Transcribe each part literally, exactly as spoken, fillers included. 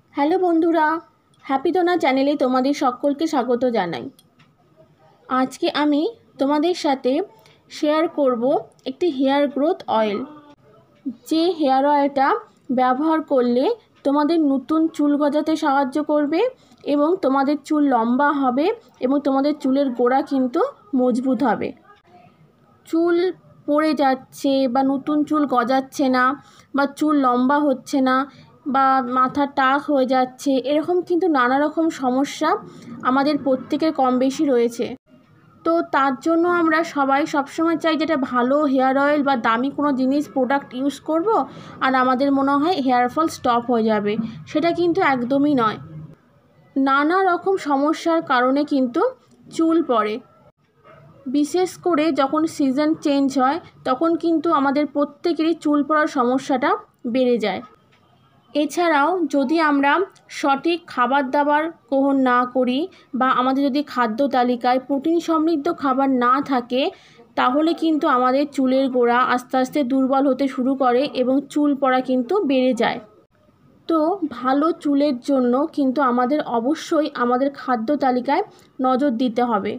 Hello বন্ধুরা, happy দোনা চ্যানেলে তোমাদের সকলকে স্বাগত জানাই। আজকে আমি তোমাদের সাথে শেয়ার করব একটি হেয়ার গ্রোথ অয়েল। যে হেয়ার অয়েলটা ব্যবহার করলে তোমাদের নতুন চুল গজাতে সাহায্য করবে এবং তোমাদের চুল লম্বা হবে এবং তোমাদের চুলের গোড়া কিন্তু মজবুত হবে। চুল পড়ে যাচ্ছে বা নতুন চুল গজাচ্ছে না বা চুল লম্বা হচ্ছে না বা মাথা টাক হয়ে যাচ্ছে, এরকম কিন্তু নানা রকম সমস্যা আমাদের প্রত্যেকের কম বেশি রয়েছে। তো তার জন্য আমরা সবাই সবসময় চাই যেটা ভালো হেয়ার অয়েল বা দামি কোনো জিনিস প্রোডাক্ট ইউজ করব আর আমাদের মনে হয় হেয়ার ফল স্টপ হয়ে যাবে। সেটা কিন্তু একদমই নয়। নানা রকম সমস্যার কারণে কিন্তু চুল পড়ে। বিশেষ করে যখন সিজন চেঞ্জ হয় তখন কিন্তু আমাদের প্রত্যেকেরই চুল পড়ার সমস্যাটা বেড়ে যায়। এছাড়াও যদি আমরা সঠিক খাবার দাবার গ্রহণ না করি বা আমাদের যদি খাদ্য তালিকায় প্রোটিন সমৃদ্ধ খাবার না থাকে, তাহলে কিন্তু আমাদের চুলের গোড়া আস্তে আস্তে দুর্বল হতে শুরু করে এবং চুল পড়া কিন্তু বেড়ে যায়। তো ভালো চুলের জন্য কিন্তু আমাদের অবশ্যই আমাদের খাদ্য তালিকায় নজর দিতে হবে।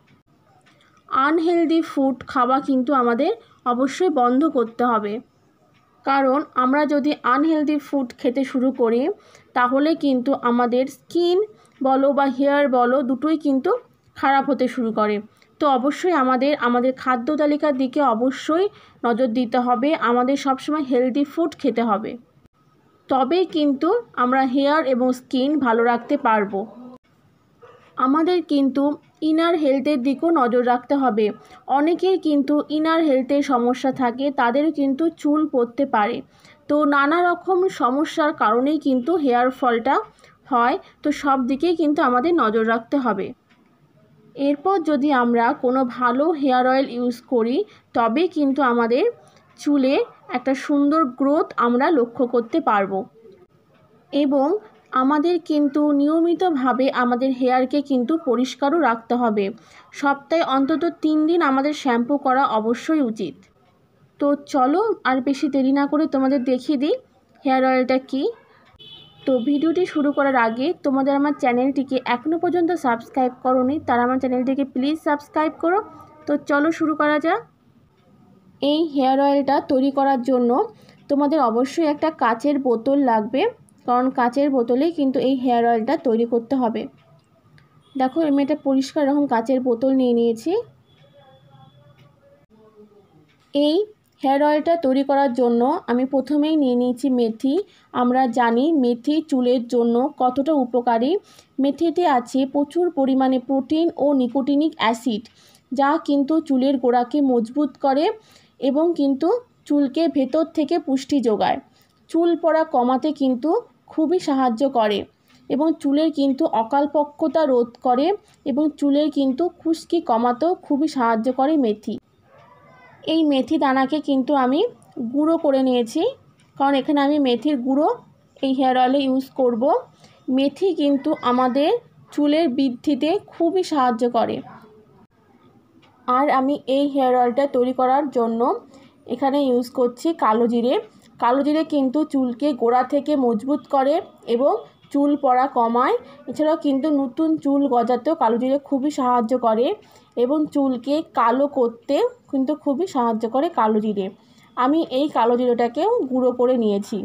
আনহেলদি ফুড খাওয়া কিন্তু আমাদের অবশ্যই বন্ধ করতে হবে, কারণ আমরা যদি আনহেলদি ফুড খেতে শুরু করি তাহলে কিন্তু আমাদের স্কিন বলো বা হেয়ার বলো দুটোই কিন্তু খারাপ হতে শুরু করে। তো অবশ্যই আমাদের আমাদের খাদ্য তালিকার দিকে অবশ্যই নজর দিতে হবে। আমাদের সবসময় হেলদি ফুড খেতে হবে, তবেই কিন্তু আমরা হেয়ার এবং স্কিন ভালো রাখতে পারবো। আমাদের কিন্তু ইনার হেলথের দিকেও নজর রাখতে হবে। অনেকের কিন্তু ইনার হেলথের সমস্যা থাকে, তাদেরও কিন্তু চুল পড়তে পারে। তো নানা রকম সমস্যার কারণেই কিন্তু হেয়ার ফলটা হয়। তো সব দিকেই কিন্তু আমাদের নজর রাখতে হবে। এরপর যদি আমরা কোনো ভালো হেয়ার অয়েল ইউজ করি তবে কিন্তু আমাদের চুলে একটা সুন্দর গ্রোথ আমরা লক্ষ্য করতে পারবো। এবং আমাদের কিন্তু নিয়মিতভাবে আমাদের হেয়ারকে কিন্তু পরিষ্কারও রাখতে হবে। সপ্তাহে অন্তত তিন দিন আমাদের শ্যাম্পু করা অবশ্যই উচিত। তো চলো আর বেশি দেরি না করে তোমাদের দেখিয়ে দিই হেয়ার অয়েলটা কী। তো ভিডিওটি শুরু করার আগে তোমাদের আমার চ্যানেলটিকে এখনও পর্যন্ত সাবস্ক্রাইব করোনি, তারা আমার চ্যানেলটিকে প্লিজ সাবস্ক্রাইব করো। তো চলো শুরু করা যাক। এই হেয়ার অয়েলটা তৈরি করার জন্য তোমাদের অবশ্যই একটা কাচের বোতল লাগবে, কারণ কাচের বোতলেই কিন্তু এই হেয়ার অয়েলটা তৈরি করতে হবে। দেখো আমি একটা পরিষ্কার এরকম কাচের বোতল নিয়ে নিয়েছি। এই হেয়ার অয়েলটা তৈরি করার জন্য আমি প্রথমেই নিয়ে নিয়েছি মেথি। আমরা জানি মেথি চুলের জন্য কতটা উপকারী। মেথিতে আছে প্রচুর পরিমাণে প্রোটিন ও নিকোটিনিক অ্যাসিড, যা কিন্তু চুলের গোড়াকে মজবুত করে এবং কিন্তু চুলকে ভেতর থেকে পুষ্টি যোগায়। চুল পড়া কমাতে কিন্তু খুবই সাহায্য করে এবং চুলের কিন্তু অকালপক্কতা রোধ করে এবং চুলের কিন্তু খুশকি কমাতেও খুবই সাহায্য করে মেথি। এই মেথি দানাকে কিন্তু আমি গুঁড়ো করে নিয়েছি, কারণ এখানে আমি মেথির গুঁড়ো এই হেয়ার অয়েলে ইউজ করব। মেথি কিন্তু আমাদের চুলের বৃদ্ধিতে খুবই সাহায্য করে। আর আমি এই হেয়ার অয়েলটা তৈরি করার জন্য এখানে ইউজ করছি কালো জিরে। কালো জিরে কিন্তু চুলকে গোড়া থেকে মজবুত করে এবং চুল পড়া কমায়। এছাড়াও কিন্তু নতুন চুল গজাতেও কালো জিরে খুবই সাহায্য করে এবং চুলকে কালো করতে কিন্তু খুবই সাহায্য করে কালো জিরে। আমি এই কালো জিরেটাকেও গুঁড়ো করে নিয়েছি।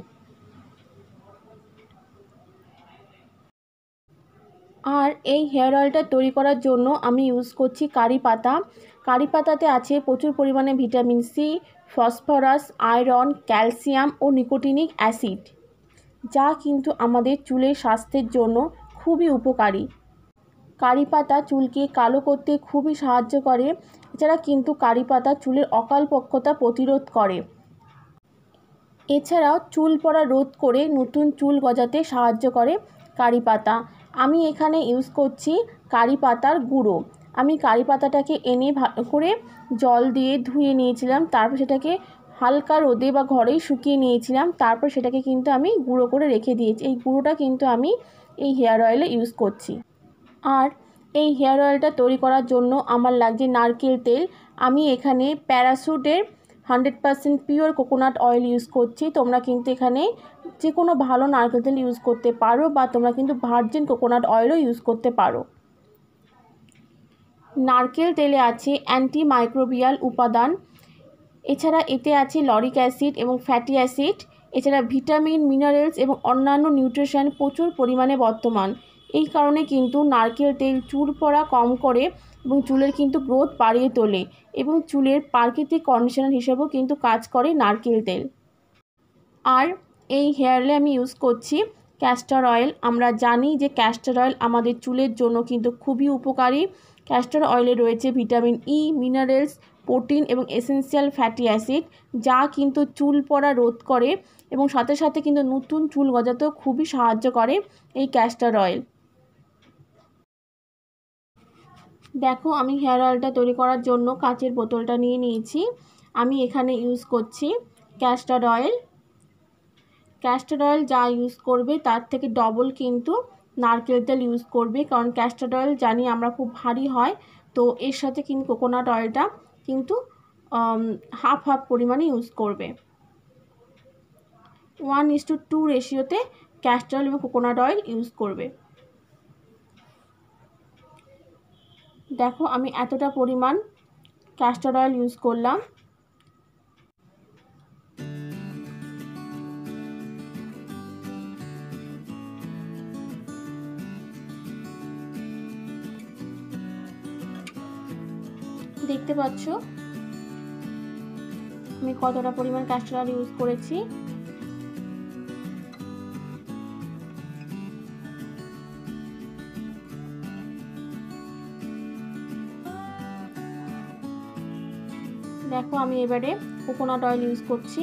আর এই হেয়ার অয়েলটা তৈরি করার জন্য আমি ইউজ করছি কারি পাতা। কারি পাতাতে আছে প্রচুর পরিমাণে vitamin C, phosphorus, iron, calcium ও নিকোটিনিক অ্যাসিড, যা কিন্তু আমাদের চুলের স্বাস্থ্যের জন্য খুবই উপকারী। কারি পাতা চুলকে কালো করতে খুবই সাহায্য করে। এছাড়া কিন্তু কারি পাতা চুলের অকালপক্কতা প্রতিরোধ করে। এছাড়াও চুল পড়া রোধ করে নতুন চুল গজাতে সাহায্য করে কারি পাতা। আমি এখানে ইউজ করছি কারি পাতার গুঁড়ো। আমি কারি পাতাটাকে এনে ভালো করে জল দিয়ে ধুয়ে নিয়েছিলাম, তারপর সেটাকে হালকা রোদে বা ঘরেই শুকিয়ে নিয়েছিলাম, তারপর সেটাকে কিন্তু আমি গুঁড়ো করে রেখে দিয়েছি। এই গুঁড়োটা কিন্তু আমি এই হেয়ার অয়েলে ইউজ করছি। আর এই হেয়ার অয়েলটা তৈরি করার জন্য আমার লাগছে নারকেল তেল। আমি এখানে প্যারাশুটের hundred percent pure coconut oil use করছি। তোমরা কিন্তু এখানে যে কোনো ভালো নারকেল তেল ইউজ করতে পারো বা তোমরা কিন্তু ভার্জিন কোকোনাট অয়েলও ইউজ করতে পারো। নারকেল তেলে আছে অ্যান্টি মাইক্রোবিয়াল উপাদান, এছাড়া এতে আছে লরিক অ্যাসিড এবং ফ্যাটি অ্যাসিড, এছাড়া ভিটামিন, মিনারেলস এবং অন্যান্য নিউট্রিশন প্রচুর পরিমাণে বর্তমান। এই কারণে কিন্তু নারকেল তেল চুল পড়া কম করে এবং চুলের কিন্তু গ্রোথ বাড়িয়ে তোলে এবং চুলের প্রাকৃতিক কন্ডিশনার হিসেবেও কিন্তু কাজ করে নারকেল তেল। আর এই হেয়ার অয়েলে আমি ইউজ করছি ক্যাস্টর অয়েল। আমরা জানি যে ক্যাস্টর অয়েল আমাদের চুলের জন্য কিন্তু খুবই উপকারী। ক্যাস্টর অয়েলে রয়েছে ভিটামিন ই, মিনারেলস, প্রোটিন এবং এসেন্সিয়াল ফ্যাটি অ্যাসিড, যা কিন্তু চুল পড়া রোধ করে এবং সাথে সাথে কিন্তু নতুন চুল গজাতেও খুবই সাহায্য করে এই ক্যাস্টর অয়েল। দেখো আমি হেয়ার অয়েলটা তৈরি করার জন্য কাচের বোতলটা নিয়ে নিয়েছি। আমি এখানে ইউজ করছি ক্যাস্টর অয়েল। ক্যাস্টর অয়েল যা ইউজ করবে তার থেকে ডবল কিন্তু নারকেল তেল ইউজ করবে, কারণ ক্যাস্টর অয়েল জানি আমরা খুব ভারী হয়, তো এর সাথে কিন্তু কোকোনাট অয়েলটা কিন্তু হাফ হাফ পরিমাণে ইউজ করবে। ওয়ান ইস টু টু রেশিওতে ক্যাস্টর অয়েল এবং কোকোনাট অয়েল ইউজ করবে। দেখো আমি এতটা পরিমাণ ক্যাস্টর অয়েল ইউজ করলাম। দেখতে পাচ্ছ আমি কতটা পরিমাণ ক্যাস্টর অয়েল ইউজ করেছি। দেখো আমি এবারে কোকোনাট অয়েল ইউজ করছি।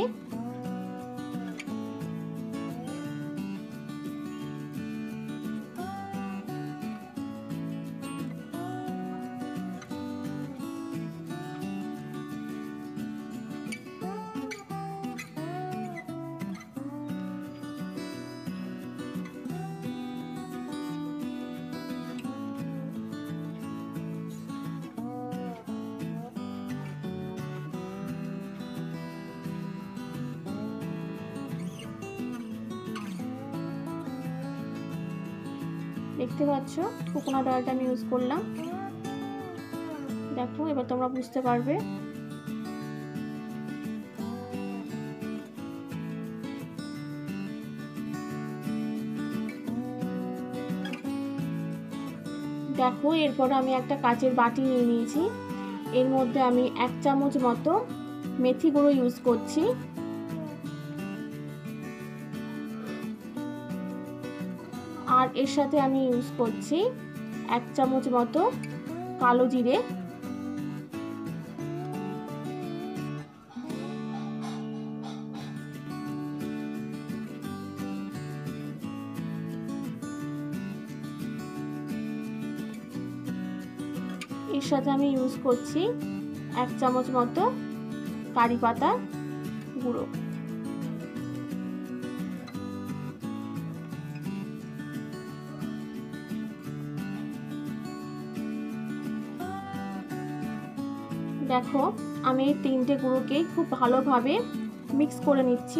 দেখতে পাচ্ছ কোকোনাট অয়েলটা আমি ইউজ করলাম। দেখো এবার তোমরা বুঝতে পারবে। দেখো এরপর আমি একটা কাচের বাটি নিয়ে নিয়েছি, এর মধ্যে আমি এক চামচ মতো মেথি গুঁড়ো ইউজ করছি। আর এর সাথে আমি ইউজ করছি এক চামচ মতো কালো জিরে। এর সাথে আমি ইউজ করছি এক চামচ মতো কারি পাতা গুঁড়ো। দেখো আমি এই তিনটে গুঁড়োকে খুব ভালোভাবে মিক্স করে নিচ্ছি।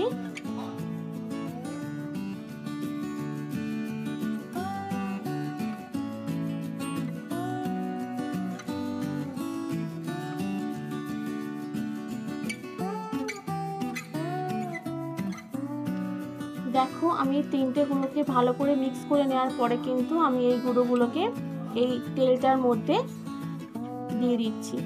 দেখো আমি তিনটে গুঁড়োকে ভালো করে মিক্স করে নেওয়ার পরে কিন্তু আমি এই গুঁড়োগুলোকে এই তেলটার মধ্যে দিয়ে দিচ্ছি।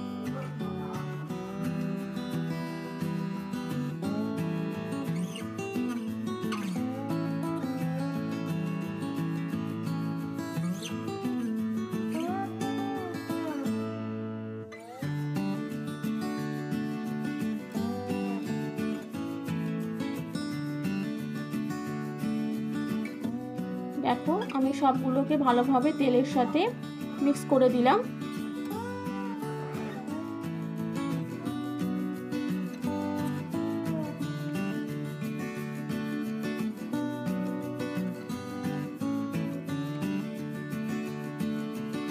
দেখো আমি সবগুলোকে ভালোভাবে তেলের সাথে মিক্স করে দিলাম।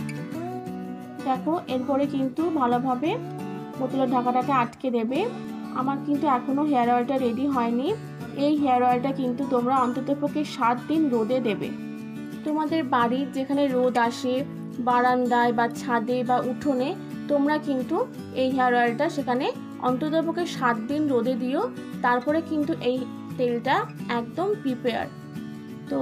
দেখো এরপরে কিন্তু ভালোভাবে বোতলের ঢাকাটাকে আটকে দেবে আমার কিন্তু এখনও হেয়ার অয়েলটা রেডি হয়নি। এই হেয়ার অয়েলটা কিন্তু তোমরা অন্ততপক্ষে সাত দিন রোদে দেবে। তোমাদের বাড়ির যেখানে রোদ আসে, বারান্দায় বা ছাদে বা উঠোনে, তোমরা কিন্তু এই হেয়ার অয়েলটা সেখানে অন্ততপক্ষে সাত দিন রোদে দিও। তারপরে কিন্তু এই তেলটা একদম প্রিপেয়ার। তো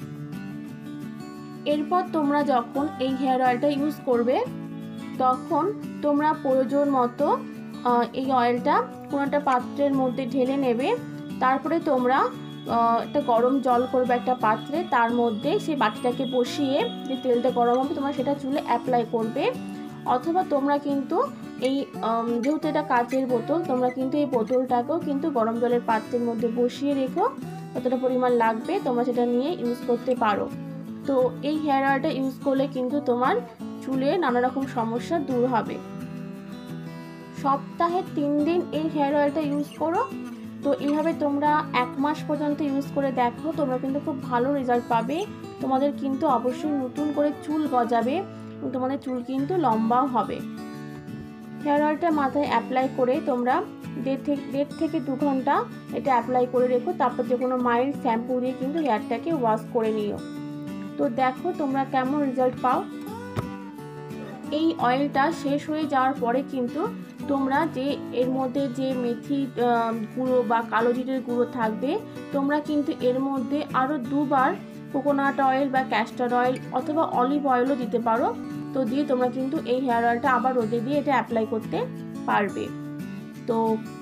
এরপর তোমরা যখন এই হেয়ার অয়েলটা ইউজ করবে তখন তোমরা প্রয়োজন মতো এই অয়েলটা কোনো একটা পাত্রের মধ্যে ঢেলে নেবে। তারপরে তোমরা একটা গরম জল করবে একটা পাত্রে, তার মধ্যে সেই বাটিটাকে বসিয়ে যে তেলটা গরম হবে তোমরা সেটা চুলে অ্যাপ্লাই করবে। অথবা তোমরা কিন্তু এই যেহেতু এটা কাচের বোতল, তোমরা কিন্তু এই বোতলটাকেও কিন্তু গরম জলের পাত্রের মধ্যে বসিয়ে রেখো, কতটা পরিমাণ লাগবে তোমরা সেটা নিয়ে ইউজ করতে পারো। তো এই হেয়ার অয়েলটা ইউজ করলে কিন্তু তোমার চুলে নানা রকম সমস্যা দূর হবে। সপ্তাহে তিন দিন এই হেয়ার অয়েলটা ইউজ করো। তো এইভাবে তোমরা এক মাস পর্যন্ত ইউজ করে দেখো, তোমরা কিন্তু খুব ভালো রেজাল্ট পাবে। তোমাদের কিন্তু অবশ্যই নতুন করে চুল গজাবে এবং তোমাদের চুল কিন্তু লম্বাও হবে। হেয়ার অয়েলটা মাথায় অ্যাপ্লাই করে তোমরা দেড় থেকে দেড় থেকে দু ঘন্টা এটা অ্যাপ্লাই করে রেখো। তারপর যে কোনো মাইল্ড শ্যাম্পু দিয়ে কিন্তু হেয়ারটাকে ওয়াশ করে নিও। তো দেখো তোমরা কেমন রেজাল্ট পাও। এই অয়েলটা শেষ হয়ে যাওয়ার পরে কিন্তু তোমরা যে এর মধ্যে যে মেথি গুঁড়ো বা কালো জিরের গুঁড়ো থাকবে, তোমরা কিন্তু এর মধ্যে আরও দুবার কোকোনাট অয়েল বা ক্যাস্টর অয়েল অথবা অলিভ অয়েলও দিতে পারো। তো দিয়ে তোমরা কিন্তু এই হেয়ার অয়েলটা আবার রোদে দিয়ে এটা অ্যাপ্লাই করতে পারবে। তো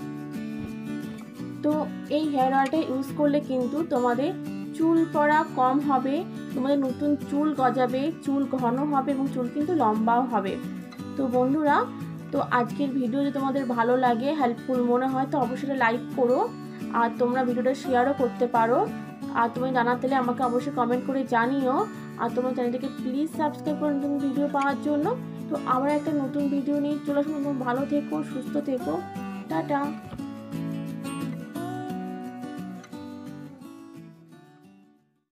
তো এই হেয়ার অয়েলটা ইউজ করলে কিন্তু তোমাদের চুল পড়া কম হবে, তোমাদের নতুন চুল গজাবে, চুল ঘন হবে এবং চুল কিন্তু লম্বাও হবে। তো বন্ধুরা, তো আজকের ভিডিও যদি তোমাদের ভালো লাগে, হেল্পফুল মনে হয়, তো অবশ্যই লাইক করো আর তোমরা ভিডিওটা শেয়ারও করতে পারো। আর তুমি জানাতে হলে আমাকে অবশ্যই কমেন্ট করে জানিও। আর তোমার চ্যানেলটিকে প্লিজ সাবস্ক্রাইব করো নতুন ভিডিও পাওয়ার জন্য। তো আবার একটা নতুন ভিডিও নিয়ে চলে আসবো। ভালো থেকো, সুস্থ থেকো, টাটা।